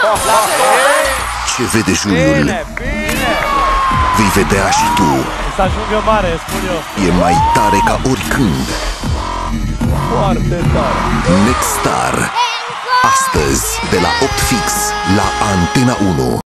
Ce vede Juniul, Bine, bine! vei vedea și tu. Să ajung eu mare, spun eu. E mai tare ca oricând. Foarte tare. Nexstar. Astăzi, de la 8 fix, la Antena 1.